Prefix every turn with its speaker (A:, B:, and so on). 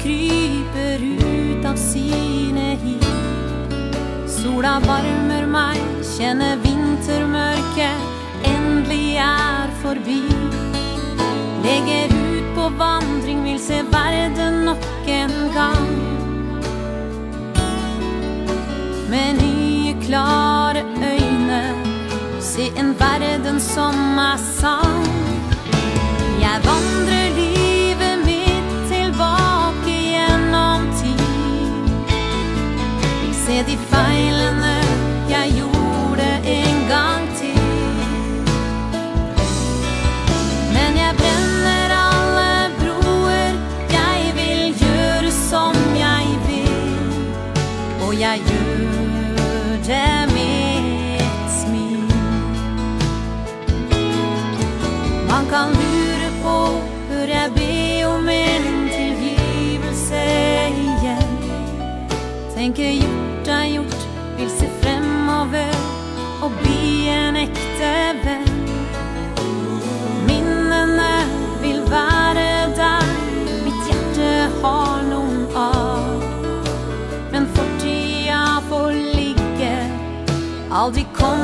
A: kryper ut av sine hi. Sola varmer meg, kjenner vintermørket endelig er forbi. Legger ut på vandring, vil se verden nok en gang. Med nye klare øyne, se en verden som er sann. Jeg vandrer livet mitt tilbake gjennom tid. Vil se de feilene jeg gjorde en gang til. Men jeg brenner alle broer, jeg vil gjøre som jeg vil. Og jeg gjør det med et smil. Man kan lure på, bør jeg be om en tilgivelse igjen? Tenker gjort er gjort, vil se fremover og bli en ekte venn. Minnene vil være der, mitt hjerte har noen arv. Men fortida får ligge, aldri kom